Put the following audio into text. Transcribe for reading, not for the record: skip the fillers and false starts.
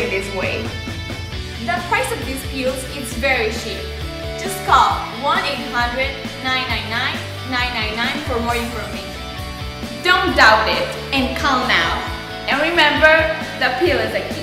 doing this way. The price of these pills is very cheap. Just call 1-800-999-999 for more information. Don't doubt it and call now. And remember, the pill is a key.